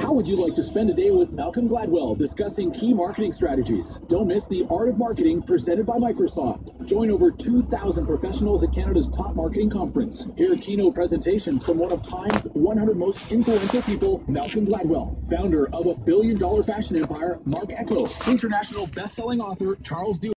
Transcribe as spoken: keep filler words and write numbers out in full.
How would you like to spend a day with Malcolm Gladwell discussing key marketing strategies? Don't miss the Art of Marketing presented by Microsoft. Join over two thousand professionals at Canada's top marketing conference. Hear keynote presentations from one of Time's one hundred most influential people, Malcolm Gladwell, founder of a billion dollar fashion empire, Marc Ecko, international best-selling author, Charles D.